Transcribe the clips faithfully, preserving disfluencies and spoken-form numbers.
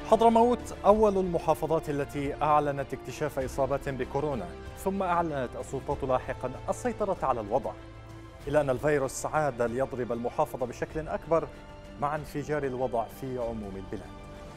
حضرموت أول المحافظات التي أعلنت اكتشاف إصابات بكورونا، ثم أعلنت السلطات لاحقا السيطرة على الوضع، إلا أن الفيروس عاد ليضرب المحافظة بشكل أكبر مع انفجار الوضع في عموم البلاد.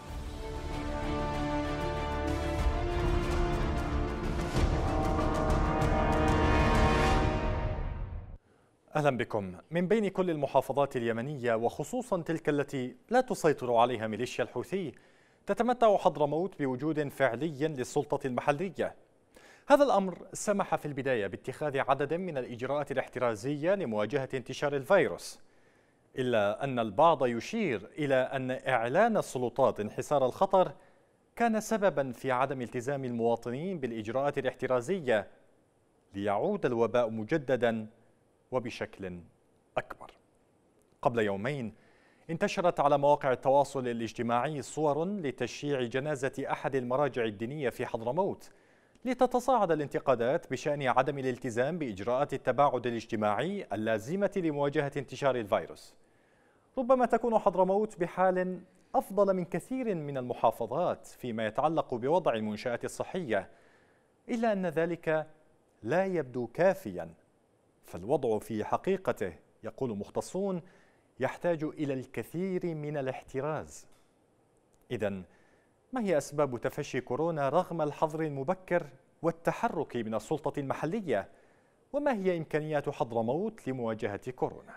أهلا بكم. من بين كل المحافظات اليمنية وخصوصا تلك التي لا تسيطر عليها ميليشيا الحوثي، تتمتع حضرموت بوجود فعلي للسلطة المحلية. هذا الأمر سمح في البداية باتخاذ عدد من الإجراءات الاحترازية لمواجهة انتشار الفيروس، إلا أن البعض يشير إلى أن إعلان السلطات انحسار الخطر كان سببا في عدم التزام المواطنين بالإجراءات الاحترازية ليعود الوباء مجددا وبشكل أكبر. قبل يومين انتشرت على مواقع التواصل الاجتماعي صور لتشييع جنازة أحد المراجع الدينية في حضرموت، لتتصاعد الانتقادات بشأن عدم الالتزام بإجراءات التباعد الاجتماعي اللازمة لمواجهة انتشار الفيروس. ربما تكون حضرموت بحال أفضل من كثير من المحافظات فيما يتعلق بوضع المنشآت الصحية، إلا أن ذلك لا يبدو كافيا، فالوضع في حقيقته، يقول مختصون، يحتاج إلى الكثير من الاحتراز. إذن ما هي أسباب تفشي كورونا رغم الحظر المبكر والتحرك من السلطة المحلية؟ وما هي إمكانيات حضرموت لمواجهة كورونا؟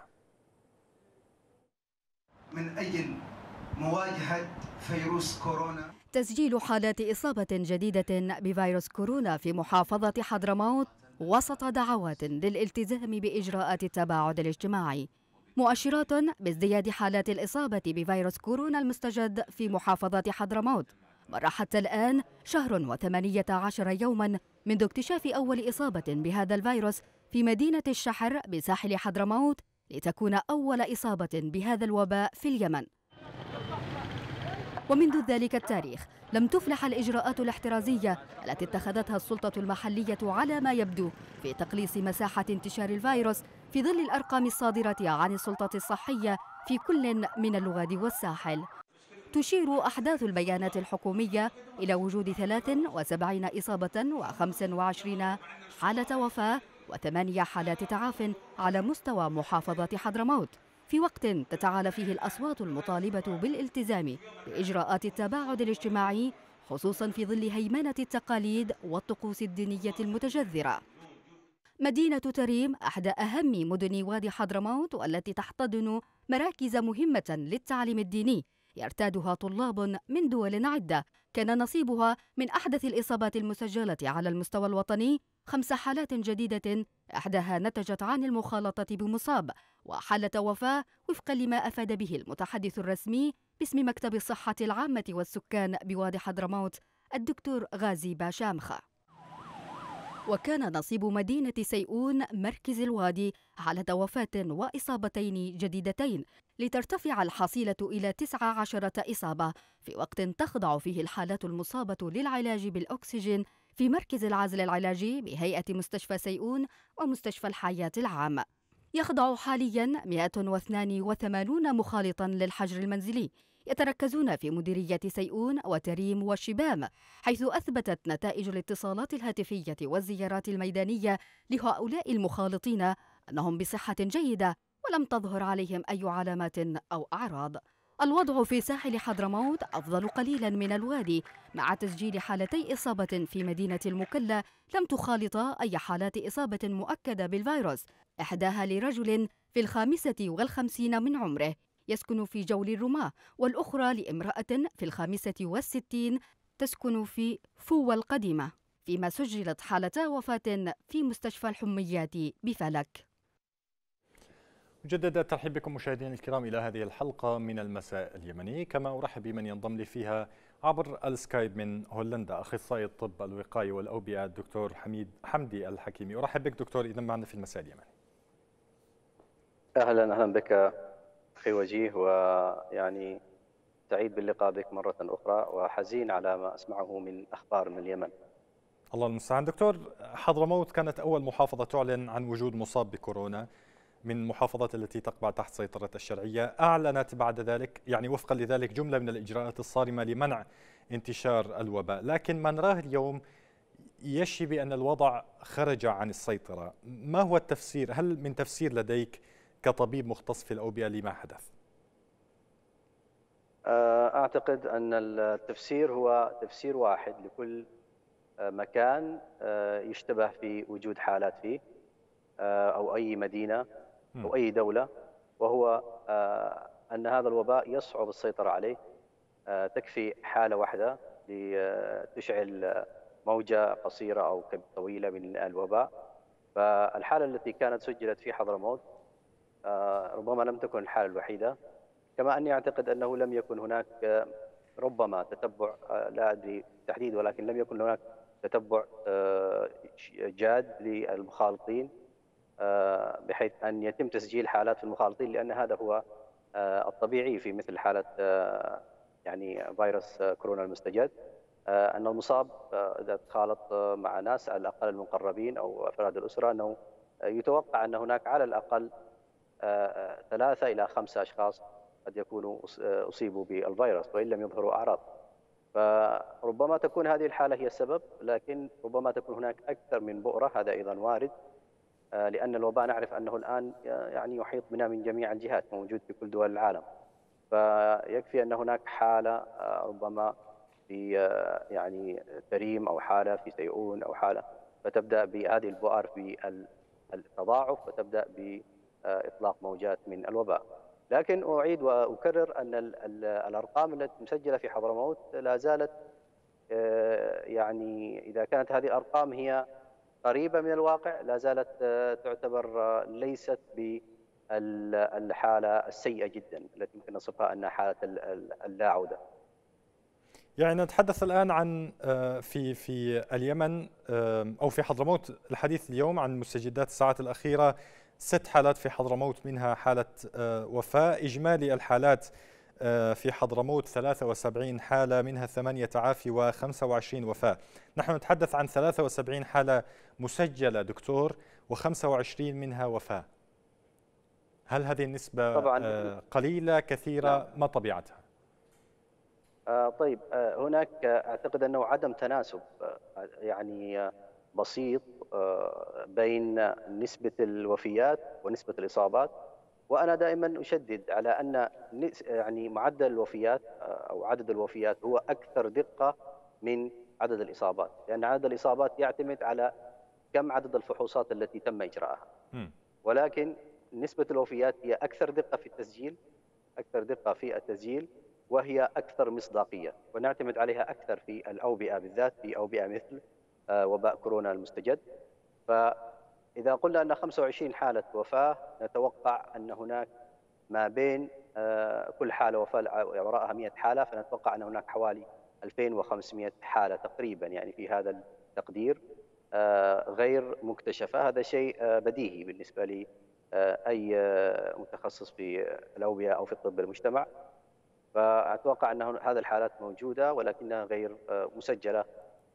من أجل مواجهة فيروس كورونا، تسجيل حالات إصابة جديدة بفيروس كورونا في محافظة حضرموت وسط دعوات للالتزام بإجراءات التباعد الاجتماعي، مؤشرات بازدياد حالات الإصابة بفيروس كورونا المستجد في محافظة حضرموت. مر حتى الآن شهر وثمانية عشر يوما منذ اكتشاف أول إصابة بهذا الفيروس في مدينة الشحر بساحل حضرموت، لتكون أول إصابة بهذا الوباء في اليمن. ومنذ ذلك التاريخ لم تفلح الإجراءات الاحترازية التي اتخذتها السلطة المحلية على ما يبدو في تقليص مساحة انتشار الفيروس، في ظل الأرقام الصادرة عن السلطة الصحية في كل من الوادي والساحل. تشير أحداث البيانات الحكومية إلى وجود ثلاث وسبعين إصابة وخمس وعشرين حالة وفاة وثمانية حالات تعاف على مستوى محافظة حضرموت، في وقت تتعالى فيه الأصوات المطالبة بالالتزام بإجراءات التباعد الاجتماعي، خصوصا في ظل هيمنة التقاليد والطقوس الدينية المتجذرة. مدينة تريم أحدى أهم مدن وادي حضرموت، والتي تحتضن مراكز مهمة للتعليم الديني يرتادها طلاب من دول عدة، كان نصيبها من أحدث الإصابات المسجلة على المستوى الوطني خمس حالات جديدة، إحداها نتجت عن المخالطة بمصاب، وحالة وفاة وفقا لما أفاد به المتحدث الرسمي باسم مكتب الصحة العامة والسكان بوادي حضرموت الدكتور غازي باشامخة. وكان نصيب مدينة سيئون مركز الوادي حالة وفاة وإصابتين جديدتين، لترتفع الحصيلة إلى تسعة عشرة إصابة، في وقت تخضع فيه الحالات المصابة للعلاج بالأكسجين في مركز العزل العلاجي بهيئة مستشفى سيئون ومستشفى الحياة العام. يخضع حالياً مئة واثنين وثمانين مخالطاً للحجر المنزلي، يتركزون في مديرية سيئون وتريم والشبام، حيث أثبتت نتائج الاتصالات الهاتفية والزيارات الميدانية لهؤلاء المخالطين أنهم بصحة جيدة ولم تظهر عليهم أي علامات أو أعراض. الوضع في ساحل حضرموت أفضل قليلا من الوادي، مع تسجيل حالتي إصابة في مدينة المكلا لم تخالط أي حالات إصابة مؤكدة بالفيروس، إحداها لرجل في الخامسة والخمسين من عمره يسكن في جول الرماة، والأخرى لامرأة في الخامسة والستين تسكن في فوة القديمة، فيما سجلت حالة وفاة في مستشفى الحميات بفلك. مجددا ترحيب بكم مشاهدينا الكرام إلى هذه الحلقة من المساء اليمني، كما أرحب بمن ينضم لي فيها عبر السكايب من هولندا أخصائي الطب الوقائي والأوبئة الدكتور حميد حمدي الحكيمي. أرحب بك دكتور إذا معنا في المساء اليمني. أهلا أهلا بك أخي وجيه، ويعني سعيد باللقاء بك مرة أخرى، وحزين على ما أسمعه من أخبار من اليمن. الله المستعان. دكتور، حضرموت كانت أول محافظة تعلن عن وجود مصاب بكورونا، من المحافظات التي تقع تحت سيطرة الشرعية أعلنت بعد ذلك يعني وفقا لذلك جملة من الإجراءات الصارمة لمنع انتشار الوباء، لكن ما نراه اليوم يشي بأن الوضع خرج عن السيطرة. ما هو التفسير؟ هل من تفسير لديك كطبيب مختص في الأوبئة لما حدث؟ أعتقد أن التفسير هو تفسير واحد لكل مكان يشتبه في وجود حالات فيه أو أي مدينة أو أي دولة، وهو أن هذا الوباء يصعب السيطرة عليه. تكفي حالة واحدة لتشعل موجة قصيرة أو طويلة من الوباء. فالحالة التي كانت سجلت في حضرموت ربما لم تكن الحالة الوحيدة، كما أني أعتقد أنه لم يكن هناك ربما تتبع، لا أدري بالتحديد، ولكن لم يكن هناك تتبع جاد للمخالطين بحيث أن يتم تسجيل حالات في المخالطين، لأن هذا هو الطبيعي في مثل حالة يعني فيروس كورونا المستجد، أن المصاب إذا تخالط مع ناس على الأقل المقربين أو أفراد الأسرة أنه يتوقع أن هناك على الأقل ثلاثة إلى خمسة أشخاص قد يكونوا أصيبوا بالفيروس وإن لم يظهروا أعراض. فربما تكون هذه الحالة هي السبب، لكن ربما تكون هناك أكثر من بؤرة، هذا أيضا وارد، لأن الوباء نعرف أنه الآن يعني يحيط بنا من جميع الجهات، موجود في كل دول العالم. فيكفي أن هناك حالة ربما في يعني تريم أو حالة في سيئون أو حالة، فتبدأ بهذه البؤر بالتضاعف وتبدأ بإطلاق موجات من الوباء. لكن أعيد وأكرر أن الأرقام التي مسجلة في حضرموت لا زالت يعني إذا كانت هذه الأرقام هي قريبة من الواقع لا زالت تعتبر ليست بالحالة السيئة جدا التي يمكن نصفها أنها حالة اللا عودة. يعني نتحدث الآن عن في في اليمن أو في حضرموت، الحديث اليوم عن مستجدات الساعات الأخيرة، ست حالات في حضرموت منها حالة وفاة. إجمالي الحالات في حضرموت ثلاثة وسبعين حالة، منها ثمانية تعافي وخمسة وعشرين وفاة. نحن نتحدث عن ثلاثة وسبعين حالة مسجلة دكتور وخمسة وعشرين منها وفاة. هل هذه النسبة طبعاً قليلة كثيرة؟ نعم. ما طبيعتها؟ آه طيب آه هناك أعتقد أنه عدم تناسب آه يعني بسيط آه بين نسبة الوفيات ونسبة الإصابات. وأنا دائما أشدد على أن يعني معدل الوفيات أو عدد الوفيات هو أكثر دقة من عدد الإصابات، لأن عدد الإصابات يعتمد على كم عدد الفحوصات التي تم إجراءها، ولكن نسبة الوفيات هي أكثر دقة في التسجيل، أكثر دقة في التسجيل، وهي أكثر مصداقية، ونعتمد عليها أكثر في الأوبئة بالذات، في أوبئة مثل وباء كورونا المستجد. فإذا قلنا أن خمسة وعشرين حالة وفاة، نتوقع أن هناك ما بين كل حالة وفاة وراءها مئة حالة، فنتوقع أن هناك حوالي ألفين وخمسمئة حالة تقريبا، يعني في هذا التقدير غير مكتشفة. هذا شيء بديهي بالنسبة لي أي متخصص في الأوبئة أو في الطب المجتمع. فأتوقع أن هذه الحالات موجودة ولكنها غير مسجلة،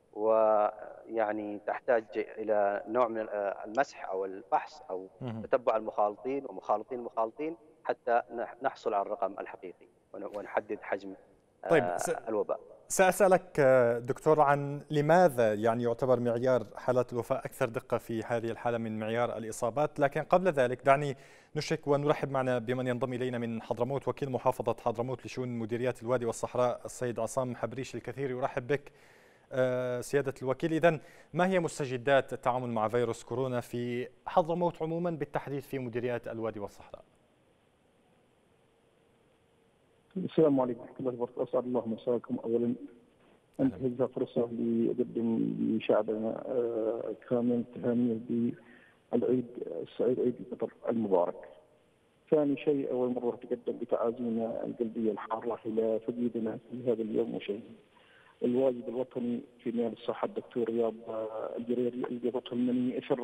ويعني تحتاج إلى نوع من المسح أو الفحص أو تتبع المخالطين ومخالطين المخالطين حتى نحصل على الرقم الحقيقي ونحدد حجم طيب الوباء. سأسألك دكتور عن لماذا يعني يعتبر معيار حالات الوفاة أكثر دقة في هذه الحالة من معيار الإصابات، لكن قبل ذلك دعني نشرك ونرحب معنا بمن ينضم إلينا من حضرموت، وكيل محافظة حضرموت لشؤون مديريات الوادي والصحراء السيد عصام حبريش الكثير. يرحب بك سيادة الوكيل. إذن ما هي مستجدات التعامل مع فيروس كورونا في حضرموت عموما، بالتحديد في مديريات الوادي والصحراء؟ السلام عليكم ورحمة الله وبركاته. أسعد الله مساكم. أولا أنتهز فرصة لأقدم لشعبنا كامل تهانيه بالعيد السعيد، عيد الفطر المبارك. ثاني شيء، أول مرة أتقدم بتعازينا القلبية الحارة إلى سيدنا في هذا اليوم وشيء الواجب الوطني في مجال الصحة الدكتور رياض الجريري اللي قضته المني إثر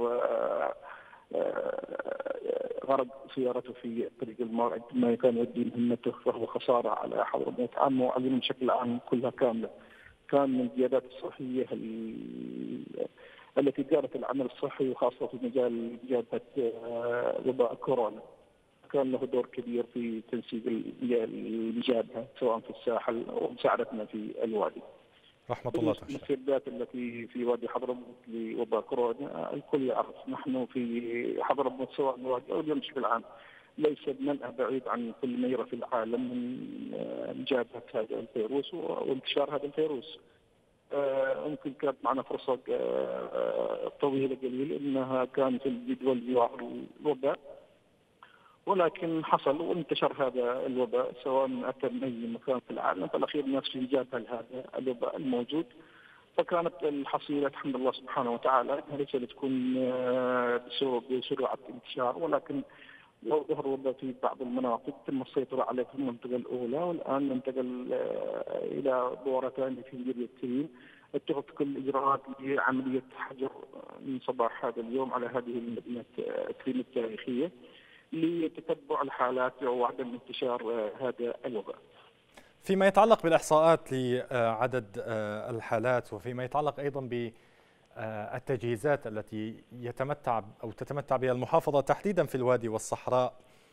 غرق سيارته في طريق الموعد ما كان يؤدي مهمته، وهو خسارة على حضرموت عامة وعلينا بشكل عام كلها كاملة. كان من القيادات الصحية التي دارت العمل الصحي وخاصة في مجال مجابهة وباء كورونا. كان له دور كبير في تنسيق المجابهة سواء في الساحل ومساعدتنا في الوادي. رحمة الله تعالى. المسيرات التي في وادي حضرموت لوباء كورونا الكل يعرف نحن في حضرموت سواء الوادي أو اليوم بشكل عام ليس بمنأى بعيد عن كل ما يرى في العالم من مجابهة هذا الفيروس وانتشار هذا الفيروس. يمكن كانت معنا فرصة طويلة قليل انها كانت الجدول بظهر الوباء، ولكن حصل وانتشر هذا الوباء سواء اتى من اي مكان في العالم، فالاخير الناس في جابها لهذا الوباء الموجود. فكانت الحصيلة الحمد لله سبحانه وتعالى انها ليس لتكون بسرعة انتشار، ولكن لو ظهر وباء في بعض المناطق تم السيطرة عليه في المنطقة الأولى، والآن ننتقل إلى دورة ثانية في مديرية ترين. اتخذت كل الإجراءات لعملية حجر من صباح هذا اليوم على هذه المدينة ترين التاريخية لتتبع الحالات وعدم انتشار هذا الوباء. فيما يتعلق بالإحصاءات لعدد الحالات وفيما يتعلق أيضا ب التجهيزات التي يتمتع أو تتمتع بها المحافظة تحديدا في الوادي والصحراء،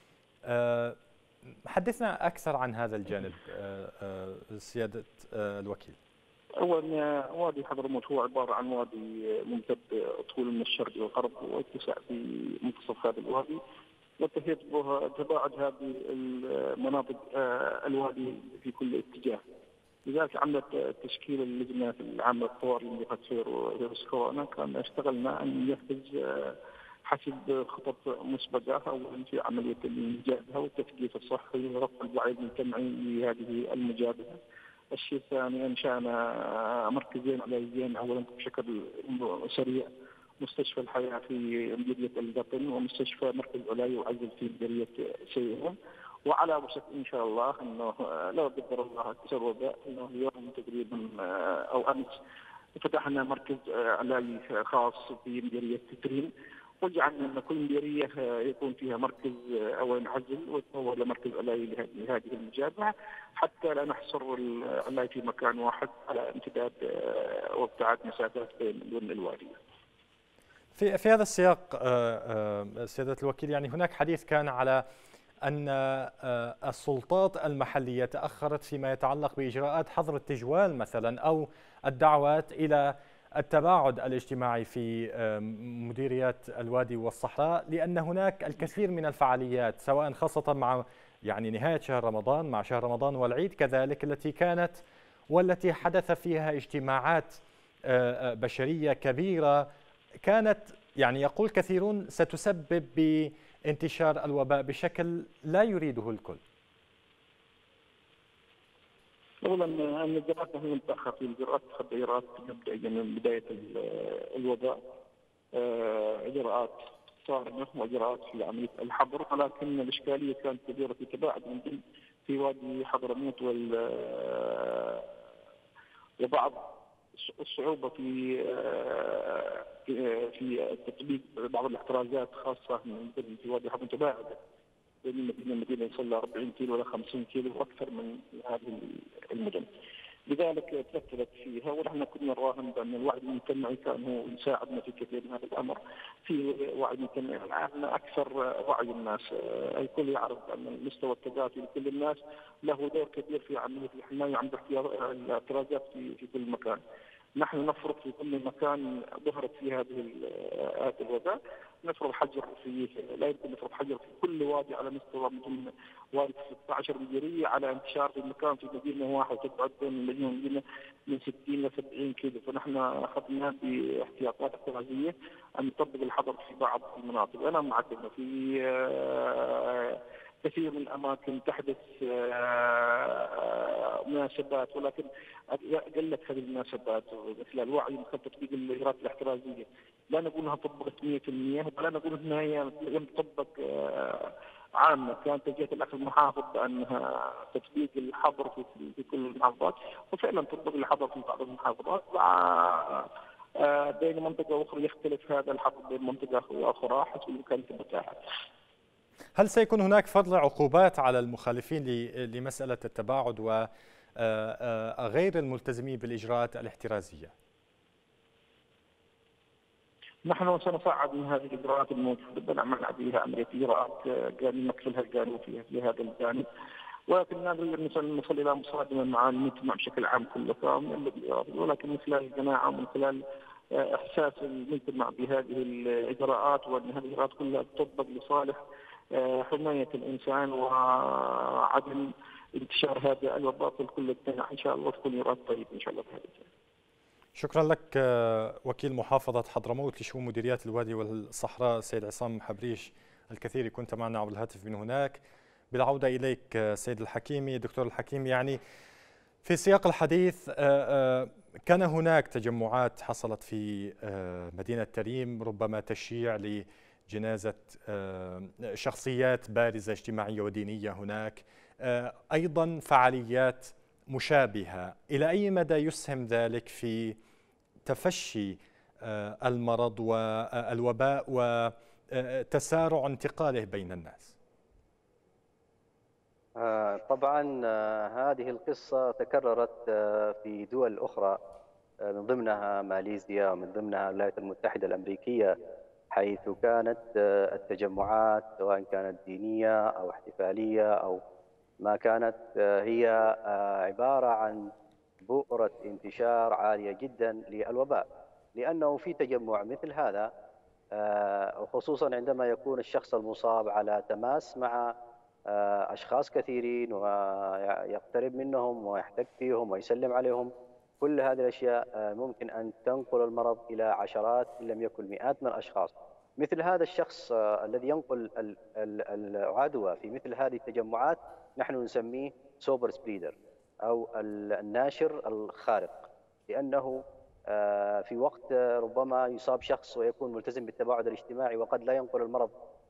حدثنا أكثر عن هذا الجانب سيادة الوكيل. أولا وادي حضرموت هو عبارة عن وادي ممتد طول من الشرق والغرب واتساع في منتصف هذا الوادي، وتحيط به تباعد هذه المناطق الوادي في كل اتجاه. لذلك عملت تشكيل اللجنة العامة الطوارئ لمكافحة فيروس كورونا، كان اشتغلنا أن ينفذ حسب خطط مسبقة، أولا في عملية المجابهة والتثقيف الصحي ورفع الوعي المجتمعي لهذه المجابهة. الشيء الثاني أنشأنا مركزين علاجيين، أولا بشكل سريع مستشفى الحياة في مديرية القطن ومستشفى مركز علاج وعزل في مديرية سيئون، وعلى وشك ان شاء الله انه لو قدر الله انتشر وباء انه اليوم تقريبا او امس فتحنا مركز علاجي خاص في مديريه ترين، وجعلنا ان كل مديريه يكون فيها مركز او عزل ويتطور لمركز علاجي لهذه المجابهه حتى لا نحصر العلاج في مكان واحد على امتداد وابتعاد مسافات بين الوادي. في في هذا السياق سياده الوكيل، يعني هناك حديث كان على أن السلطات المحلية تأخرت فيما يتعلق بإجراءات حظر التجوال مثلا أو الدعوات إلى التباعد الاجتماعي في مديريات الوادي والصحراء، لأن هناك الكثير من الفعاليات سواء خاصة مع يعني نهاية شهر رمضان مع شهر رمضان والعيد كذلك التي كانت والتي حدث فيها اجتماعات بشرية كبيرة كانت يعني يقول كثيرون ستسبب ب انتشار الوباء بشكل لا يريده الكل. اولا ان الاجراءات نحن نتاخر في الاجراءات، اجراءات مبدئيه من بدايه الوباء، اجراءات صارمه واجراءات في عمليه الحظر، ولكن الاشكاليه كانت كبيره في تباعد من في وادي حضرموت وال وبعض الصعوبة في في تطبيق بعض الاحترازات خاصة في وادي حضرموت متباعدة بين المدينة المدينة يصل أربعين كيلو ولا خمسين كيلو وأكثر من هذه المدن. لذلك ترتبت فيها، ونحن كنا نراهن بأن الوعي المجتمعي كان هو يساعدنا في كثير من هذا الأمر. في وعي مجتمعي الآن أكثر وعي الناس، الكل يعرف أن مستوى التكافؤ لكل الناس له دور كبير في عملية الحماية عند الاحترازات في في كل مكان. نحن نفرض في كل مكان ظهرت فيه هذه هذا الوباء نفرض حجر فيه، لا يمكن نفرض حجر في كل وادي على مستوى مثل وادي ستة عشر مديريه على انتشار في مكان في مدينه واحده تبعد بين المدينه والمدينه من ستين إلى سبعين كيلو، فنحن اخذنا باحتياطات احترازيه ان نطبق الحظر في بعض المناطق. انا معك انه في كثير من الاماكن تحدث مناسبات، ولكن قلت هذه المناسبات مثل الوعي مثل تطبيق الاجراءات الاحترازيه، لا نقول انها طبقت مئة بالمئة ولا نقول انها هي لم تطبق عامه، كانت توجيه الاخ المحافظ بانها تطبيق الحظر في كل المحافظات، وفعلا طبق الحظر في بعض المحافظات، بين منطقه واخرى يختلف هذا الحظر بين منطقه واخرى حسب الامكانيات المتاحه. هل سيكون هناك فرض عقوبات على المخالفين لمسألة التباعد وغير الملتزمين بالإجراءات الاحترازية؟ نحن سنصعد من هذه الإجراءات الموجودة، نعمل عليها عملية إجراءات نقفلها القانون فيها في هذا الجانب، ولكن نريد مثلا نصل إلى مصادمة مع المجتمع بشكل عام كله، ولكن من خلال الجماعة ومن خلال إحساس المجتمع بهذه الإجراءات، وأن هذه الإجراءات كلها تطبق لصالح حماية الإنسان وعدم انتشار هذا الوباء في كل الدنيا، إن شاء الله تكون إجراءات طيبة إن شاء الله بهذا الجانب. شكرا لك وكيل محافظة حضرموت لشؤون مديريات الوادي والصحراء سيد عصام حبريش، الكثير كنت معنا عبر الهاتف من هناك. بالعودة إليك سيد الحكيمي، دكتور الحكيمي، يعني في سياق الحديث كان هناك تجمعات حصلت في مدينة تريم ربما تشييع لجنازة شخصيات بارزة اجتماعية ودينية هناك، أيضا فعاليات مشابهة. إلى أي مدى يسهم ذلك في تفشي المرض والوباء وتسارع انتقاله بين الناس؟ طبعا هذه القصة تكررت في دول أخرى من ضمنها ماليزيا ومن ضمنها الولايات المتحدة الأمريكية، حيث كانت التجمعات سواء كانت دينية أو احتفالية أو ما كانت هي عبارة عن بؤرة انتشار عالية جدا للوباء، لأنه في تجمع مثل هذا وخصوصا عندما يكون الشخص المصاب على تماس مع أشخاص كثيرين ويقترب منهم ويحتك فيهم ويسلم عليهم، كل هذه الأشياء ممكن أن تنقل المرض إلى عشرات إن لم يكن مئات من الأشخاص. مثل هذا الشخص الذي ينقل العدوى في مثل هذه التجمعات نحن نسميه سوبر سبريدر أو الناشر الخارق، لأنه في وقت ربما يصاب شخص ويكون ملتزم بالتباعد الاجتماعي وقد لا ينقل المرض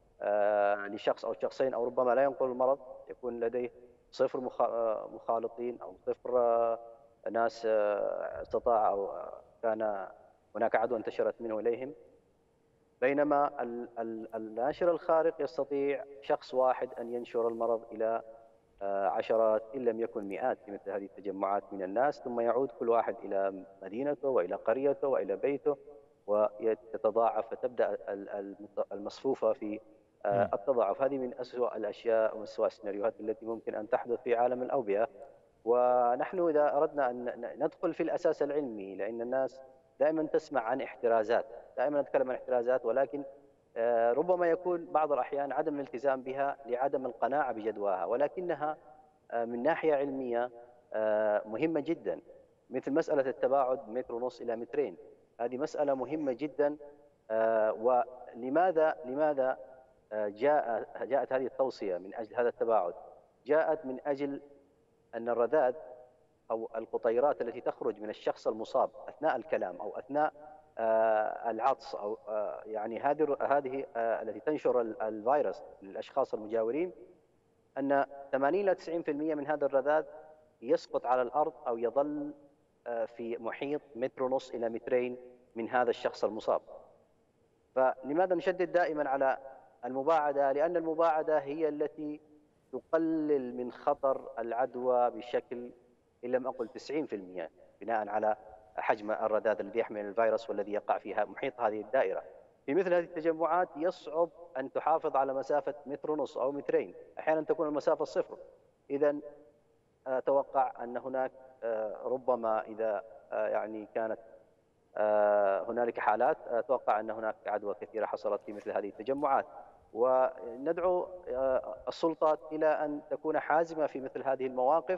لشخص أو شخصين، أو ربما لا ينقل المرض، يكون لديه صفر مخالطين أو صفر ناس استطاع أو كان هناك عدوى انتشرت منه إليهم، بينما الناشر الخارق يستطيع شخص واحد أن ينشر المرض إلى عشرات إن لم يكن مئات في مثل هذه التجمعات من الناس، ثم يعود كل واحد إلى مدينته وإلى قريته وإلى بيته ويتضاعف، فتبدأ المصفوفة في التضاعف. هذه من أسوأ الأشياء ومن أسوأ السيناريوهات التي ممكن أن تحدث في عالم الأوبئة. ونحن إذا أردنا أن ندخل في الأساس العلمي، لأن الناس دائما تسمع عن احترازات، دائما نتكلم عن احترازات، ولكن ربما يكون بعض الأحيان عدم الالتزام بها لعدم القناعة بجدواها، ولكنها من ناحية علمية مهمة جدا، مثل مسألة التباعد متر ونص إلى مترين. هذه مسألة مهمة جدا. ولماذا لماذا جاء جاءت هذه التوصية من أجل هذا التباعد؟ جاءت من أجل أن الرذاذ أو القطيرات التي تخرج من الشخص المصاب أثناء الكلام أو أثناء العطس أو يعني هذه هذه التي تنشر الفيروس للأشخاص المجاورين، أن ثمانين إلى تسعين بالمئة من هذا الرذاذ يسقط على الأرض أو يظل في محيط متر ونص إلى مترين من هذا الشخص المصاب. فلماذا نشدد دائما على المباعدة؟ لأن المباعدة هي التي تقلل من خطر العدوى بشكل إن لم أقل تسعين بالمئة بناء على حجم الرذاذ الذي يحمل الفيروس والذي يقع فيها محيط هذه الدائرة. في مثل هذه التجمعات يصعب أن تحافظ على مسافة متر ونص أو مترين، أحيانا تكون المسافة صفر. إذن أتوقع أن هناك ربما إذا يعني كانت هنالك حالات، أتوقع أن هناك عدوى كثيرة حصلت في مثل هذه التجمعات، وندعو السلطات إلى أن تكون حازمة في مثل هذه المواقف،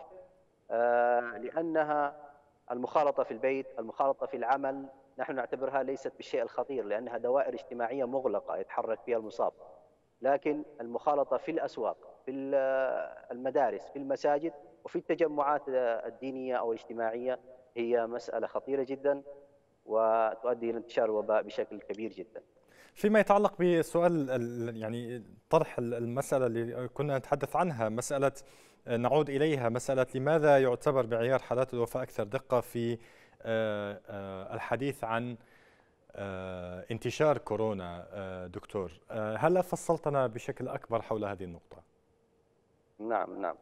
لأنها المخالطة في البيت، المخالطة في العمل، نحن نعتبرها ليست بالشيء الخطير لأنها دوائر اجتماعية مغلقة يتحرك فيها المصاب، لكن المخالطة في الأسواق، في المدارس، في المساجد، وفي التجمعات الدينية أو الاجتماعية هي مسألة خطيرة جدا وتؤدي إلى انتشار الوباء بشكل كبير جدا. فيما يتعلق بسؤال يعني طرح المسألة اللي كنا نتحدث عنها، مسألة نعود إليها، مسألة لماذا يعتبر بعيار حالات الوفاة أكثر دقة في الحديث عن انتشار كورونا. دكتور، هل فصلتنا بشكل أكبر حول هذه النقطة؟ نعم نعم.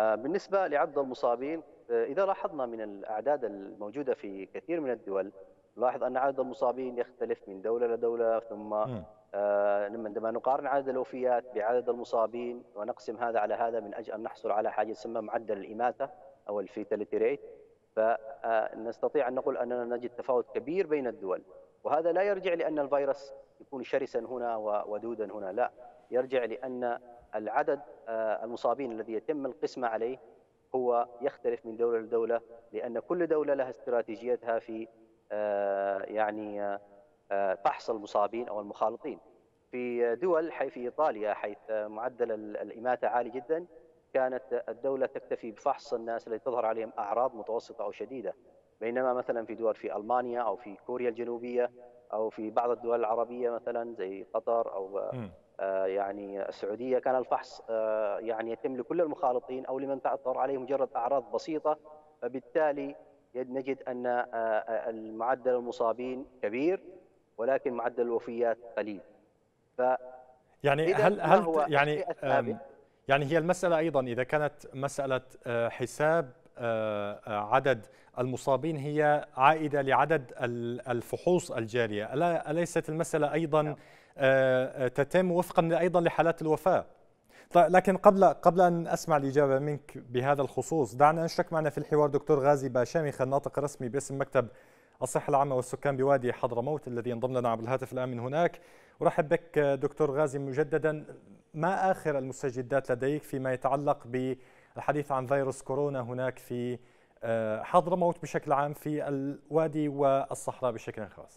بالنسبة لعدد المصابين، إذا لاحظنا من الأعداد الموجودة في كثير من الدول نلاحظ أن عدد المصابين يختلف من دولة لدولة، ثم آه عندما نقارن عدد الوفيات بعدد المصابين ونقسم هذا على هذا من أجل أن نحصل على حاجة تسمى معدل الإماتة أو الفيتاليتي ريت، فنستطيع أن نقول أننا نجد تفاوت كبير بين الدول. وهذا لا يرجع لأن الفيروس يكون شرسا هنا ودودا هنا، لا، يرجع لأن العدد المصابين الذي يتم القسمة عليه هو يختلف من دولة لدولة، لأن كل دولة لها استراتيجيتها في يعني فحص المصابين أو المخالطين. في دول حيث في إيطاليا حيث معدل الإماتة عالي جدا، كانت الدولة تكتفي بفحص الناس الذي تظهر عليهم أعراض متوسطة أو شديدة، بينما مثلا في دول في ألمانيا أو في كوريا الجنوبية أو في بعض الدول العربية مثلا زي قطر أو آه يعني السعودية كان الفحص آه يعني يتم لكل المخالطين أو لمن تظهر عليه مجرد أعراض بسيطة، فبالتالي نجد أن آه المعدل المصابين كبير ولكن معدل الوفيات قليل. ف يعني هل هل يعني يعني هي المسألة أيضا إذا كانت مسألة حساب عدد المصابين هي عائدة لعدد الفحوص الجارية، أليست المسألة أيضا تتم وفقا أيضا لحالات الوفاة؟ لكن قبل قبل أن أسمع الإجابة منك بهذا الخصوص، دعنا نشرك معنا في الحوار دكتور غازي باشامخ الناطق الرسمي باسم مكتب الصحة العامة والسكان بوادي حضرموت الذي ينضم لنا عبر الهاتف الآن من هناك. أرحب بك دكتور غازي مجددا. ما آخر المستجدات لديك فيما يتعلق بالحديث عن فيروس كورونا هناك في حضرموت بشكل عام، في الوادي والصحراء بشكل خاص؟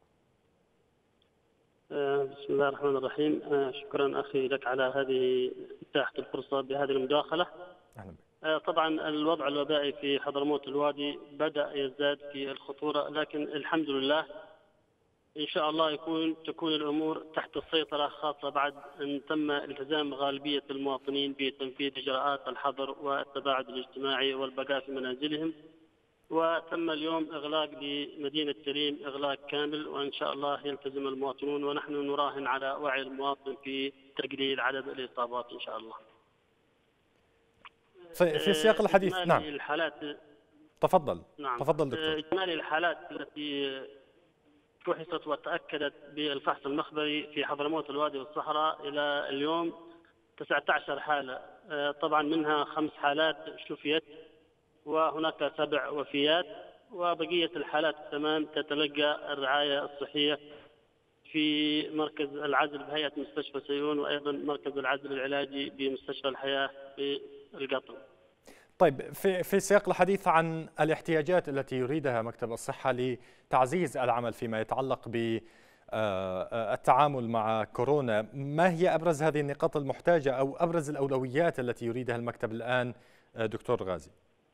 بسم الله الرحمن الرحيم. شكرا أخي لك على هذه إتاحة الفرصة بهذه المداخلة. أهلا بك. طبعا الوضع الوبائي في حضرموت الوادي بدأ يزداد في الخطورة، لكن الحمد لله إن شاء الله يكون تكون الأمور تحت السيطرة، خاصة بعد أن تم التزام غالبية المواطنين بتنفيذ إجراءات الحظر والتباعد الاجتماعي والبقاء في منازلهم. وتم اليوم إغلاق لمدينة تريم إغلاق كامل، وإن شاء الله يلتزم المواطنون، ونحن نراهن على وعي المواطن في تقليل عدد الإصابات إن شاء الله. في, في سياق الحديث نعم الحالات تفضل نعم. تفضل دكتور. إجمالي الحالات التي فحصت وتأكدت بالفحص المخبري في حضرموت الوادي والصحراء إلى اليوم تسعة عشر حالة، طبعا منها خمس حالات شفيت وهناك سبع وفيات، وبقية الحالات الثمان تتلقى الرعاية الصحية في مركز العزل بهيئة مستشفى سيئون، وأيضا مركز العزل العلاجي بمستشفى الحياة في القطر. طيب في في سياق الحديث عن الاحتياجات التي يريدها مكتب الصحة لتعزيز العمل فيما يتعلق بالتعامل مع كورونا، ما هي أبرز هذه النقاط المحتاجة أو أبرز الأولويات التي يريدها المكتب الآن دكتور غازي؟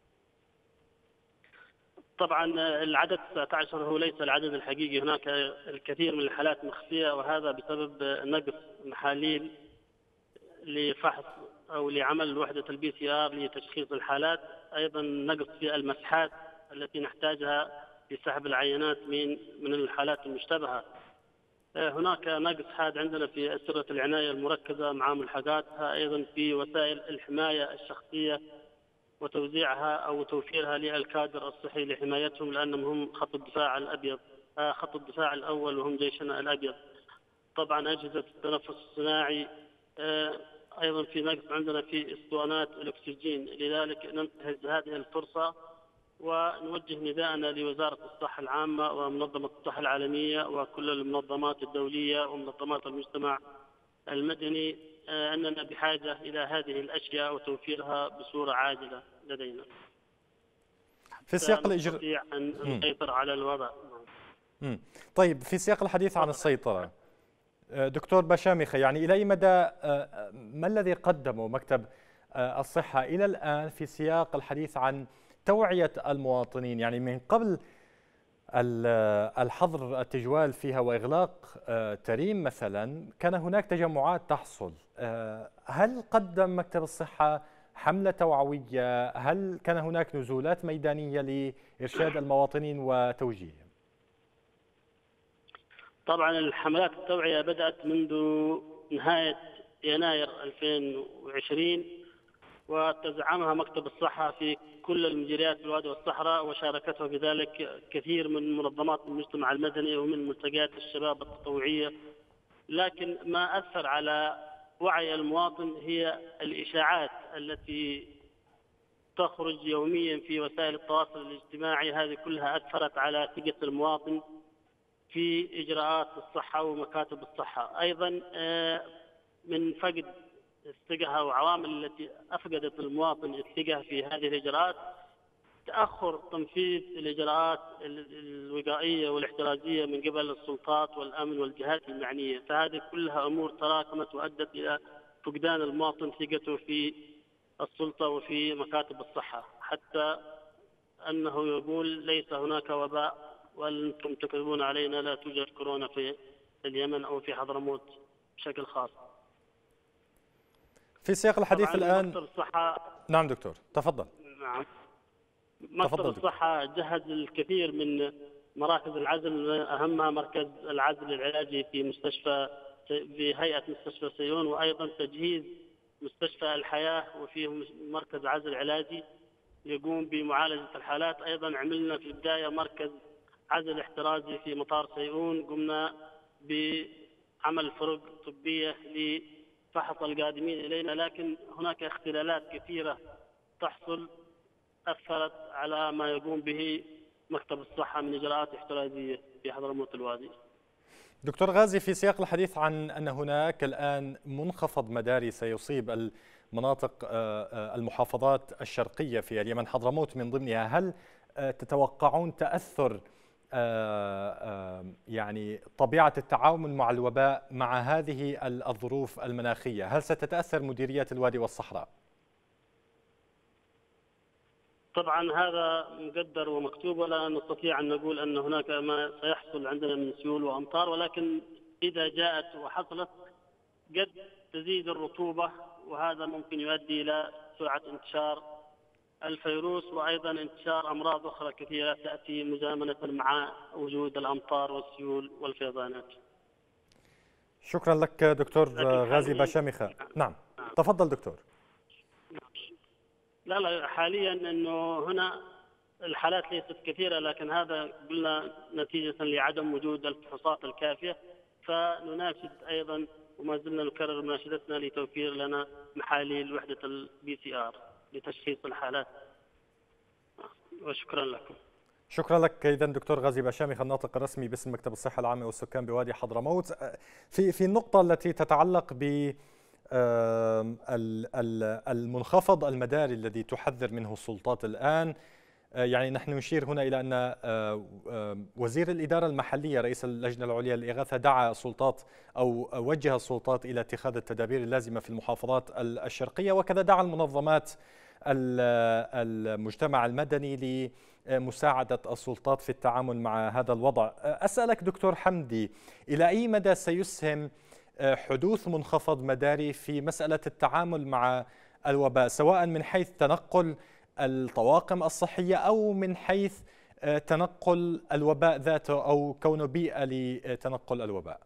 طبعا العدد تسعة عشر هو ليس العدد الحقيقي، هناك الكثير من الحالات مخفية، وهذا بسبب نقص محاليل لفحص أو لعمل وحدة البي سي آر لتشخيص الحالات، أيضا نقص في المسحات التي نحتاجها لسحب العينات من من الحالات المشتبهة. هناك نقص حاد عندنا في أسرة العناية المركزة مع ملحقاتها، أيضا في وسائل الحماية الشخصية وتوزيعها أو توفيرها للكادر الصحي لحمايتهم، لأنهم هم خط الدفاع الأبيض خط الدفاع الأول وهم جيشنا الأبيض. طبعا أجهزة التنفس الصناعي، أيضا في نقص عندنا في اسطوانات الأكسجين، لذلك ننتهز هذه الفرصة ونوجه نداءنا لوزارة الصحة العامة ومنظمة الصحة العالمية وكل المنظمات الدولية ومنظمات المجتمع المدني أننا بحاجة إلى هذه الأشياء وتوفيرها بصورة عاجلة لدينا في سياق الإجراء نستطيع أن نسيطر على الوضع. مم. طيب في سياق الحديث عن السيطرة دكتور باشامخ، يعني إلى أي مدى ما الذي قدمه مكتب الصحة إلى الآن في سياق الحديث عن توعية المواطنين؟ يعني من قبل الحظر التجوال فيها وإغلاق تريم مثلا كان هناك تجمعات تحصل، هل قدم مكتب الصحة حملة توعوية؟ هل كان هناك نزولات ميدانية لإرشاد المواطنين وتوجيههم؟ طبعا الحملات التوعية بدأت منذ نهاية يناير ألفين وعشرين وتزعمها مكتب الصحة في كل المديريات في الوادي والصحراء، وشاركته بذلك كثير من منظمات المجتمع المدني ومن ملتقيات الشباب التطوعية. لكن ما أثر على وعي المواطن هي الإشاعات التي تخرج يوميا في وسائل التواصل الاجتماعي، هذه كلها أثرت على ثقة المواطن في إجراءات الصحة ومكاتب الصحة. أيضا من فقد الثقة أو عوامل التي أفقدت المواطن الثقة في هذه الإجراءات تأخر تنفيذ الإجراءات الوقائية والاحترازية من قبل السلطات والأمن والجهات المعنية، فهذه كلها أمور تراكمت وأدت إلى فقدان المواطن ثقته في السلطة وفي مكاتب الصحة، حتى أنه يقول ليس هناك وباء وأنتم تكذبون علينا، لا توجد كورونا في اليمن أو في حضرموت بشكل خاص. في سياق الحديث الآن مكتب الصحة. نعم دكتور تفضل. نعم. مكتب الصحة جهز الكثير من مراكز العزل، أهمها مركز العزل العلاجي في مستشفى في هيئة مستشفى سيون، وأيضا تجهيز مستشفى الحياة وفيه مركز عزل علاجي يقوم بمعالجة الحالات. أيضا عملنا في البداية مركز عزل احترازي في مطار سيئون، قمنا بعمل فرق طبية لفحص القادمين إلينا، لكن هناك اختلالات كثيرة تحصل أثرت على ما يقوم به مكتب الصحة من إجراءات احترازية في حضرموت الوادي. دكتور غازي، في سياق الحديث عن أن هناك الآن منخفض مداري سيصيب المناطق المحافظات الشرقية في اليمن، حضرموت من ضمنها، هل تتوقعون تأثر يعني طبيعة التعامل مع الوباء مع هذه الظروف المناخية؟ هل ستتأثر مديريات الوادي والصحراء؟ طبعا هذا مقدر ومكتوب، ولا نستطيع أن نقول أن هناك ما سيحصل عندنا من سيول وأمطار، ولكن إذا جاءت وحصلت قد تزيد الرطوبة، وهذا ممكن يؤدي إلى سرعة انتشار الفيروس وأيضا انتشار أمراض أخرى كثيرة تأتي مزامنة مع وجود الأمطار والسيول والفيضانات. شكرا لك دكتور غازي باشامخة. نعم تفضل دكتور. لا لا حاليا أنه هنا الحالات ليست كثيرة، لكن هذا قلنا نتيجة لعدم وجود الفحوصات الكافية، فنناشد أيضا وما زلنا نكرر مناشدتنا لتوفير لنا محاليل وحدة البي سي آر لتشخيص الحالات. وشكرا لكم. شكرا لك اذا دكتور غازي باشامخة الناطق الرسمي باسم مكتب الصحة العامة والسكان بوادي حضرموت. في في النقطة التي تتعلق ب المنخفض المداري الذي تحذر منه السلطات الآن، يعني نحن نشير هنا إلى أن وزير الإدارة المحلية رئيس اللجنة العليا للإغاثة دعا السلطات أو وجه السلطات إلى اتخاذ التدابير اللازمة في المحافظات الشرقية، وكذا دعا المنظمات المجتمع المدني لمساعدة السلطات في التعامل مع هذا الوضع. أسألك دكتور حمدي، إلى أي مدى سيسهم حدوث منخفض مداري في مسألة التعامل مع الوباء، سواء من حيث تنقل الطواقم الصحية أو من حيث تنقل الوباء ذاته أو كونه بيئة لتنقل الوباء؟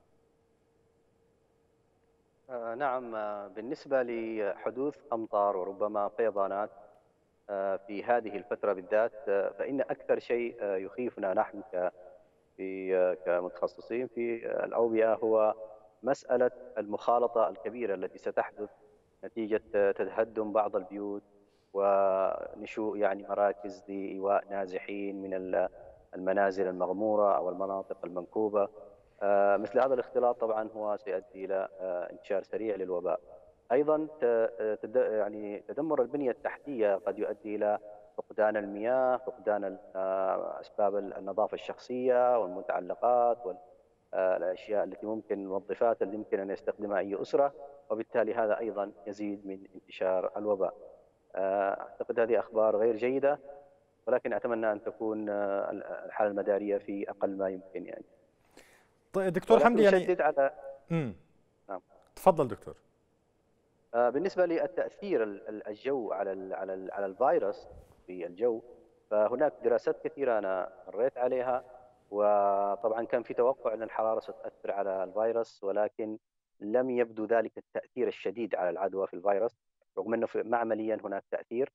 نعم، بالنسبة لحدوث أمطار وربما فيضانات في هذه الفترة بالذات، فإن أكثر شيء يخيفنا نحن كمتخصصين في الأوبئة هو مسألة المخالطة الكبيرة التي ستحدث نتيجة تهدم بعض البيوت ونشوء يعني مراكز لإيواء نازحين من المنازل المغمورة أو المناطق المنكوبة. مثل هذا الاختلاط طبعا هو سيؤدي إلى انتشار سريع للوباء. أيضا يعني تدمر البنية التحتية قد يؤدي إلى فقدان المياه، فقدان أسباب النظافة الشخصية والمتعلقات والأشياء التي ممكن الموظفات اللي يمكن أن يستخدمها أي أسرة، وبالتالي هذا أيضا يزيد من انتشار الوباء. أعتقد هذه أخبار غير جيدة، ولكن أتمنى أن تكون الحالة المدارية في أقل ما يمكن يعني. طيب دكتور حمدي، يعني على امم نعم تفضل دكتور. بالنسبة للتأثير الجو على على على الفيروس في الجو، فهناك دراسات كثيرة أنا مريت عليها، وطبعا كان في توقع أن الحرارة ستؤثر على الفيروس، ولكن لم يبدو ذلك التأثير الشديد على العدوى في الفيروس، رغم أنه معمليا هناك تأثير.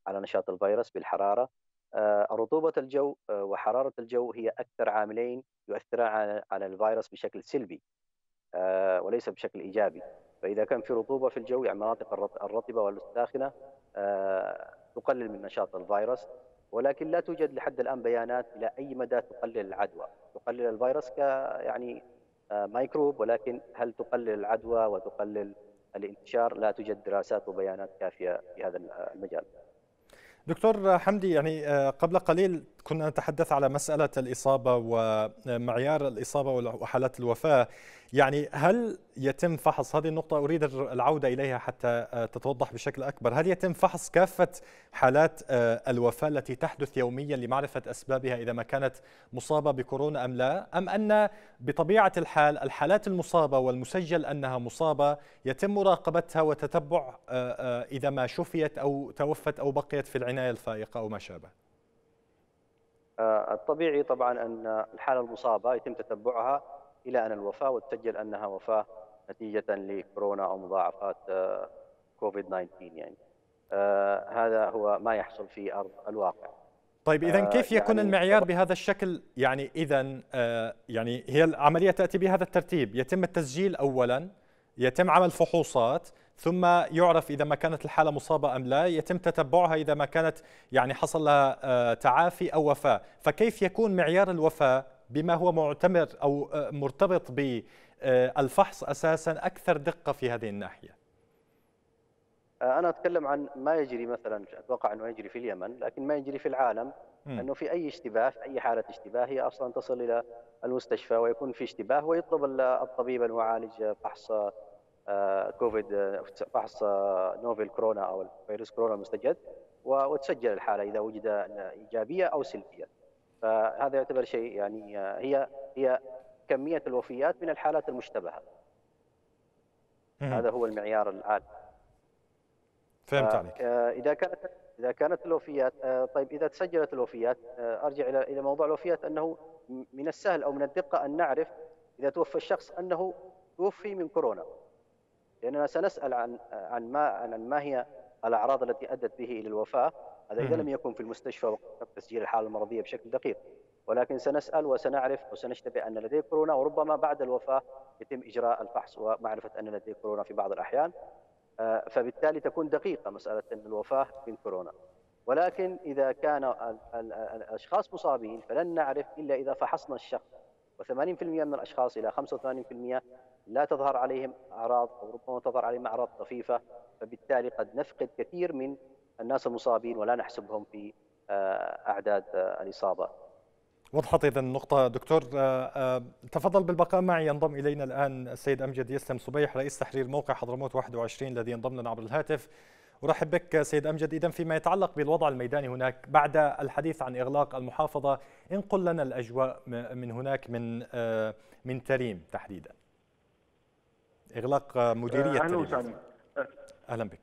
على نشاط الفيروس بالحرارة. رطوبة الجو وحرارة الجو هي أكثر عاملين يؤثران على الفيروس بشكل سلبي وليس بشكل إيجابي. فإذا كان في رطوبة في الجو، يعني المناطق الرطبة والساخنة، تقلل من نشاط الفيروس، ولكن لا توجد لحد الآن بيانات إلى أي مدى تقلل العدوى، تقلل الفيروس ك يعني ميكروب، ولكن هل تقلل العدوى وتقلل الانتشار؟ لا توجد دراسات وبيانات كافية في هذا المجال. دكتور حمدي، يعني قبل قليل كنا نتحدث على مسألة الإصابة ومعيار الإصابة وحالات الوفاة، يعني هل يتم فحص هذه النقطة؟ أريد العودة إليها حتى تتوضح بشكل أكبر. هل يتم فحص كافة حالات الوفاة التي تحدث يوميا لمعرفة أسبابها إذا ما كانت مصابة بكورونا أم لا، أم أن بطبيعة الحال الحالات المصابة والمسجل أنها مصابة يتم مراقبتها وتتبع إذا ما شفيت أو توفت أو بقيت في العناية الفائقة أو ما شابه؟ الطبيعي طبعا أن الحالة المصابة يتم تتبعها إلى أن الوفاة، وتسجل أنها وفاة نتيجة لكورونا أو مضاعفات كوفيد تسعة عشر. يعني آه هذا هو ما يحصل في أرض الواقع. طيب إذا كيف يكون يعني المعيار بهذا الشكل؟ يعني إذا آه يعني هي العملية تأتي بهذا الترتيب: يتم التسجيل أولا، يتم عمل فحوصات، ثم يعرف إذا ما كانت الحالة مصابة أم لا، يتم تتبعها إذا ما كانت يعني حصل لها آه تعافي أو وفاة. فكيف يكون معيار الوفاة بما هو معتمر أو آه مرتبط بالفحص أساسا أكثر دقة في هذه الناحية؟ أنا أتكلم عن ما يجري مثلا، أتوقع أنه يجري في اليمن، لكن ما يجري في العالم م. أنه في أي اشتباه، في أي حالة اشتباه، هي أصلا تصل إلى المستشفى ويكون في اشتباه، ويطلب الطبيب المعالج فحص كوفيد، فحص نوفيل كورونا أو فيروس كورونا المستجد، وتسجل الحالة إذا وجد إيجابية أو سلبية. فهذا يعتبر شيء، يعني هي هي كمية الوفيات من الحالات المشتبهة. م. هذا هو المعيار العالمي. فهمت عليك. إذا كانت إذا كانت الوفيات، طيب إذا تسجلت الوفيات، أرجع إلى إلى موضوع الوفيات، أنه من السهل أو من الدقة أن نعرف إذا توفى الشخص أنه توفي من كورونا، لأننا سنسأل عن عن ما عن ما هي الأعراض التي أدت به إلى الوفاة. هذا إذا لم يكن في المستشفى وقت تسجيل الحالة المرضية بشكل دقيق، ولكن سنسأل وسنعرف وسنشتبه أن لديه كورونا، وربما بعد الوفاة يتم إجراء الفحص ومعرفة أن لديه كورونا في بعض الأحيان. فبالتالي تكون دقيقة مسألة أن الوفاة من كورونا. ولكن إذا كان الأشخاص مصابين فلن نعرف إلا إذا فحصنا الشخص، وثمانين بالمئة من الأشخاص إلى خمسة وثمانين بالمئة لا تظهر عليهم أعراض أو ربما تظهر عليهم أعراض طفيفة، فبالتالي قد نفقد كثير من الناس المصابين ولا نحسبهم في أعداد الإصابة. وضحت إذا النقطة. دكتور تفضل بالبقاء معي. ينضم إلينا الآن السيد أمجد يسلم صبيح، رئيس تحرير موقع حضرموت واحد وعشرين، الذي ينضم لنا عبر الهاتف. أرحب بك سيد أمجد. إذا فيما يتعلق بالوضع الميداني هناك بعد الحديث عن إغلاق المحافظة، انقل لنا الأجواء من هناك، من من تريم تحديدا. إغلاق مديرية أهلا تريم. أهلا بك.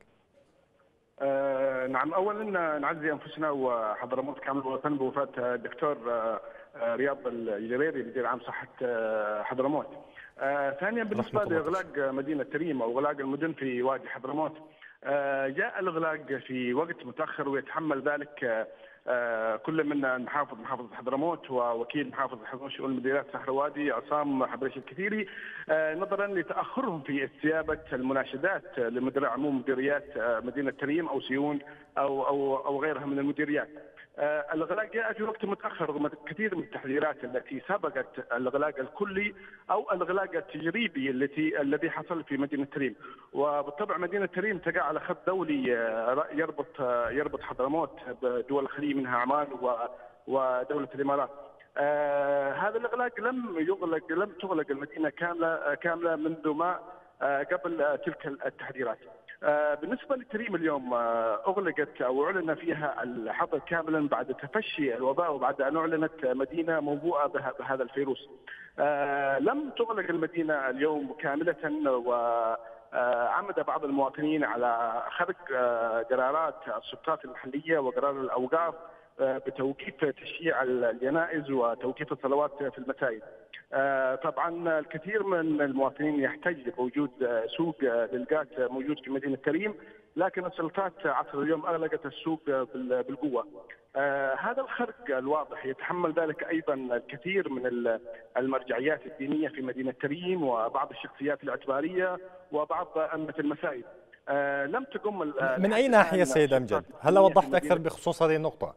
آه نعم، اولا نعزي انفسنا وحضرموت كامل الوطن بوفاه الدكتور آه رياض الجريري مدير عام صحه آه حضرموت. آه ثانيا بالنسبه لاغلاق مدينه تريم او اغلاق المدن في وادي حضرموت، آه جاء الاغلاق في وقت متاخر ويتحمل ذلك آه كل من المحافظ محافظه حضرموت ووكيل محافظه حضرموت شؤون المديريات صخر وادي عصام حبريش الكثيري، آه نظرا لتاخرهم في استجابه المناشدات لمدير عموم مديريات آه مدينه تريم او سيون او او او غيرها من المديريات. آه الاغلاق جاء في وقت متاخر رغم كثير من التحذيرات التي سبقت الاغلاق الكلي او الاغلاق التجريبي التي الذي حصل في مدينه تريم. وبالطبع مدينه تريم تقع على خط دولي آه يربط آه يربط حضرموت بدول الخليج منها عمان ودوله الامارات. آه هذا الاغلاق لم يغلق لم تغلق المدينه كامله كامله منذ ما آه قبل تلك التحذيرات. آه بالنسبه لتريم اليوم آه اغلقت او اعلن فيها الحظر كاملا بعد تفشي الوباء وبعد ان اعلنت مدينه موبوءه بهذا الفيروس. آه لم تغلق المدينه اليوم كامله، و عمد بعض المواطنين على خرق قرارات السلطات المحليه وقرار الاوقاف بتوقيف تشييع الجنائز وتوقيف الصلوات في المساجد. طبعا الكثير من المواطنين يحتج بوجود سوق للقات موجود في مدينه تريم لكن السلطات عصر اليوم اغلقت السوق بالقوه. آه هذا الخرق الواضح يتحمل ذلك ايضا الكثير من المرجعيات الدينيه في مدينه تريم وبعض الشخصيات الاعتباريه وبعض ائمه المساجد. آه لم تقم من اي ناحيه سيد امجد؟ هل وضحت اكثر بخصوص هذه النقطه؟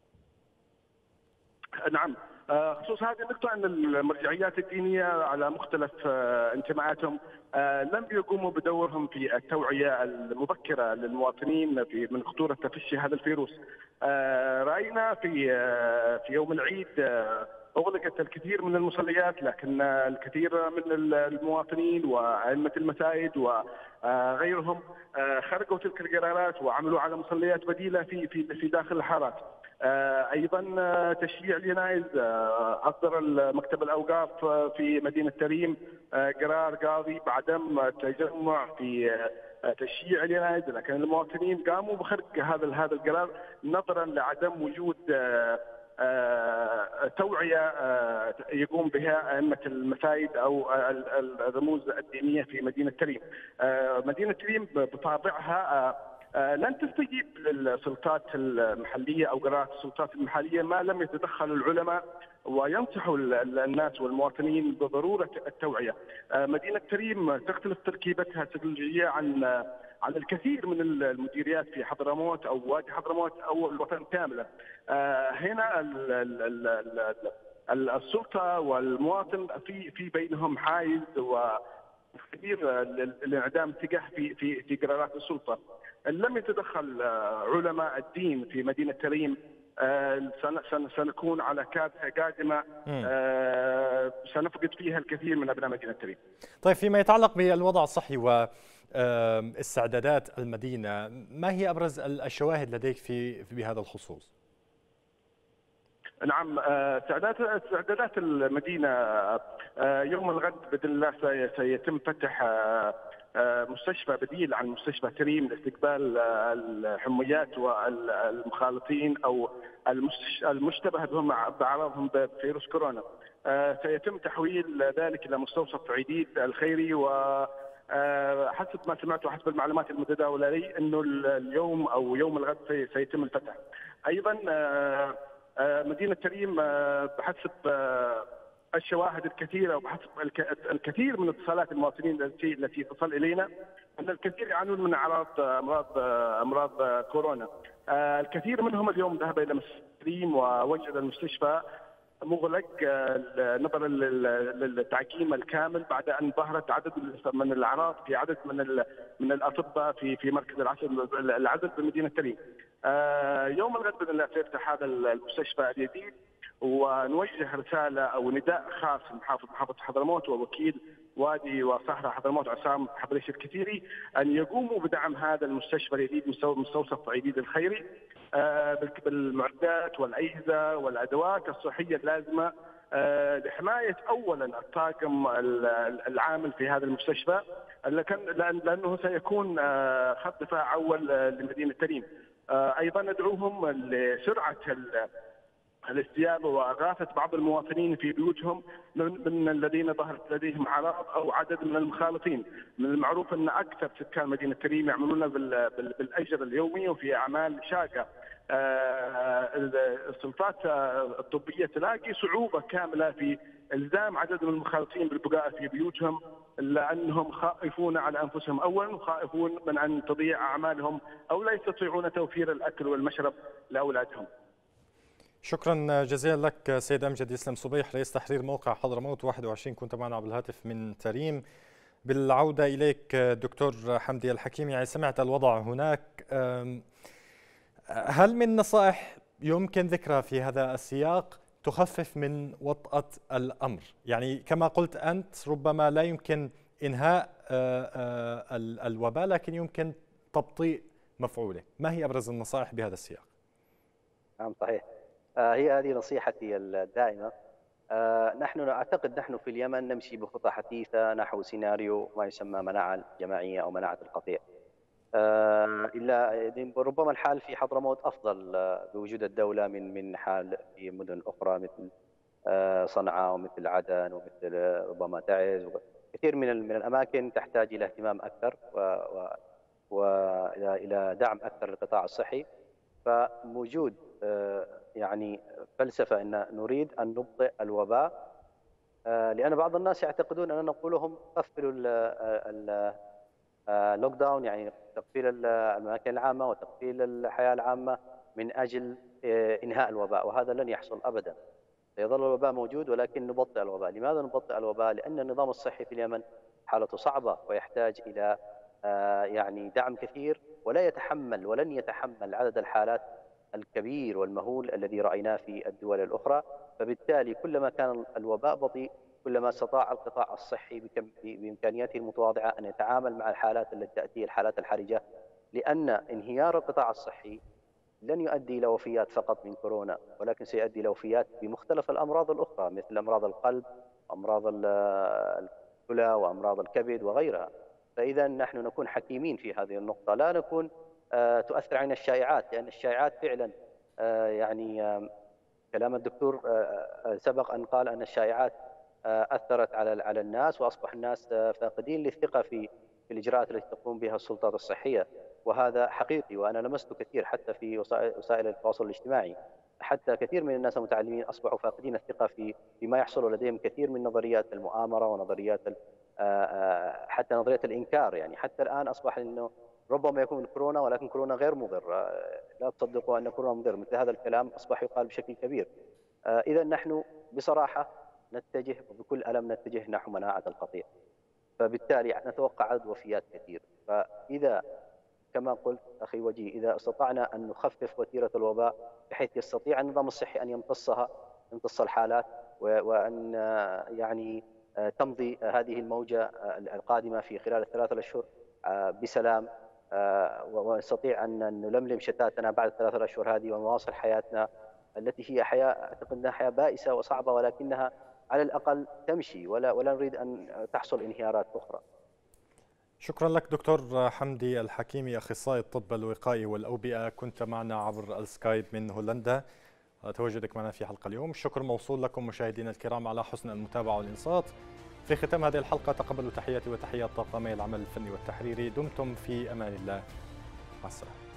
نعم، خصوص هذه النقطة أن المرجعيات الدينية على مختلف انتماءاتهم لم يقوموا بدورهم في التوعية المبكرة للمواطنين في من خطورة تفشي هذا الفيروس. رأينا في في يوم العيد أغلقت الكثير من المصليات، لكن الكثير من المواطنين وأئمة المساجد وغيرهم خرجوا تلك القرارات وعملوا على مصليات بديلة في في في داخل الحارات. ايضا تشييع الجنائز، اصدر مكتب الاوقاف في مدينه تريم قرار قاضي بعدم التجمع في تشييع الجنائز، لكن المواطنين قاموا بخرق هذا هذا القرار نظرا لعدم وجود توعيه يقوم بها ائمه المساجد او الرموز الدينيه في مدينه تريم. مدينه تريم بطابعها لن تستجيب للسلطات المحليه او قرارات السلطات المحليه ما لم يتدخل العلماء وينصحوا الناس والمواطنين بضروره التوعيه. مدينه تريم تختلف تركيبتها تكنولوجيا عن عن الكثير من المديريات في حضرموت او وادي حضرموت او الوطن كاملا. هنا السلطه والمواطن في في بينهم حاجز وكثير الانعدام اتجاه في في في قرارات السلطه. ان لم يتدخل علماء الدين في مدينه تريم سنكون على كارثه قادمه سنفقد فيها الكثير من ابناء مدينه تريم. طيب، فيما يتعلق بالوضع الصحي واستعدادات المدينه، ما هي ابرز الشواهد لديك في بهذا الخصوص؟ نعم، استعدادات استعدادات المدينه يوم الغد باذن الله سيتم فتح مستشفى بديل عن مستشفى تريم لاستقبال الحميات والمخالطين او المشتبه بهم باعراضهم بفيروس كورونا. سيتم تحويل ذلك الى مستوصف عديد الخيري، وحسب ما سمعت وحسب المعلومات المتداوله لي انه اليوم او يوم الغد سيتم الفتح. ايضا مدينه تريم بحسب الشواهد الكثيره وبحسب الكثير من اتصالات المواطنين التي التي تصل الينا ان الكثير يعانون من اعراض امراض امراض كورونا. الكثير منهم اليوم ذهب الى تريم ووجد المستشفى مغلق نظرا للتعقيم الكامل بعد ان ظهرت عدد من الاعراض في عدد من من الاطباء في في مركز العزل بمدينه تريم. يوم الغد باذن الله سيفتح هذا المستشفى الجديد، ونوجه رساله او نداء خاص لمحافظ محافظه حضرموت ووكيل وادي وصحراء حضرموت عسام حبريش الكثيري ان يقوموا بدعم هذا المستشفى الجديد مستوصف عديد الخيري بالمعدات والاجهزه والادوات الصحيه اللازمه لحمايه اولا الطاقم العامل في هذا المستشفى لانه سيكون خط دفاع اول لمدينه تريم. ايضا ندعوهم لسرعه الاستجابه واغاثه بعض المواطنين في بيوتهم من الذين ظهرت لديهم اعراض او عدد من المخالطين. من المعروف ان اكثر سكان مدينه تريم يعملون بالاجر اليومي وفي اعمال شاقه. السلطات الطبيه تلاقي صعوبه كامله في الزام عدد من المخالطين بالبقاء في بيوتهم لانهم خائفون على انفسهم اولا وخائفون من ان تضيع اعمالهم او لا يستطيعون توفير الاكل والمشرب لاولادهم. شكرا جزيلا لك سيد امجد يسلم صبيح، رئيس تحرير موقع حضرموت واحد وعشرين، كنت معنا عبر الهاتف من تريم. بالعوده اليك دكتور حمدي الحكيم، يعني سمعت الوضع هناك، هل من نصائح يمكن ذكرها في هذا السياق تخفف من وطأة الامر؟ يعني كما قلت انت ربما لا يمكن انهاء الوباء لكن يمكن تبطيء مفعوله، ما هي ابرز النصائح بهذا السياق؟ نعم صحيح، هي هذه نصيحتي الدائمة. نحن أعتقد نحن في اليمن نمشي بخطى حثيثة نحو سيناريو ما يسمى مناعة جماعية أو مناعة القطيع. إلا ربما الحال في حضرموت أفضل بوجود الدولة من من حال في مدن أخرى مثل صنعاء ومثل عدن ومثل ربما تعز. كثير من من الأماكن تحتاج إلى اهتمام أكثر والى دعم اكثر للقطاع الصحي. فموجود يعني فلسفه ان نريد ان نبطئ الوباء، لان بعض الناس يعتقدون اننا نقول لهم قفلوا اللوك داون، يعني تقفيل الاماكن العامه وتقفيل الحياه العامه من اجل انهاء الوباء، وهذا لن يحصل ابدا. سيظل الوباء موجود ولكن نبطئ الوباء. لماذا نبطئ الوباء؟ لان النظام الصحي في اليمن حالته صعبه ويحتاج الى يعني دعم كثير، ولا يتحمل ولن يتحمل عدد الحالات الكبير والمهول الذي رايناه في الدول الاخرى. فبالتالي كلما كان الوباء بطيء كلما استطاع القطاع الصحي بامكانياته المتواضعه ان يتعامل مع الحالات التي تاتي، الحالات الحرجه، لان انهيار القطاع الصحي لن يؤدي الى وفيات فقط من كورونا، ولكن سيؤدي الى وفيات بمختلف الامراض الاخرى مثل امراض القلب، امراض الكلى، وامراض الكبد وغيرها. فاذا نحن نكون حكيمين في هذه النقطه، لا نكون تؤثر علينا الشائعات، لان الشائعات فعلا يعني كلام الدكتور سبق ان قال ان الشائعات اثرت على على الناس، واصبح الناس فاقدين للثقه في في الاجراءات التي تقوم بها السلطات الصحيه، وهذا حقيقي. وانا لمست كثير حتى في وسائل التواصل الاجتماعي، حتى كثير من الناس المتعلمين اصبحوا فاقدين الثقه في فيما يحصل، ولديهم كثير من نظريات المؤامره ونظريات حتى نظريه الانكار. يعني حتى الان اصبح انه ربما يكون كورونا ولكن كورونا غير مضر، لا تصدقوا ان كورونا مضر، مثل هذا الكلام اصبح يقال بشكل كبير. اذا نحن بصراحه نتجه وبكل ألم نتجه نحو مناعة القطيع، فبالتالي نتوقع عدد وفيات كثير. فإذا كما قلت أخي وجيه، إذا استطعنا أن نخفف وتيرة الوباء بحيث يستطيع النظام الصحي أن يمتصها، يمتص الحالات، وأن يعني تمضي هذه الموجة القادمة في خلال الثلاثة أشهر بسلام، ونستطيع أن نلملم شتاتنا بعد الثلاثة أشهر هذه ونواصل حياتنا التي هي حياة أعتقد أنها حياة بائسة وصعبة، ولكنها على الأقل تمشي، ولا ولا نريد أن تحصل انهيارات أخرى. شكرا لك دكتور حمدي الحكيمي، أخصائي الطب الوقائي والأوبئة، كنت معنا عبر السكايب من هولندا. تواجدك معنا في حلقة اليوم. الشكر موصول لكم مشاهدينا الكرام على حسن المتابعة والإنصات. في ختام هذه الحلقة تقبلوا تحياتي وتحيات طاقمي العمل الفني والتحريري. دمتم في أمان الله، مع السلامة.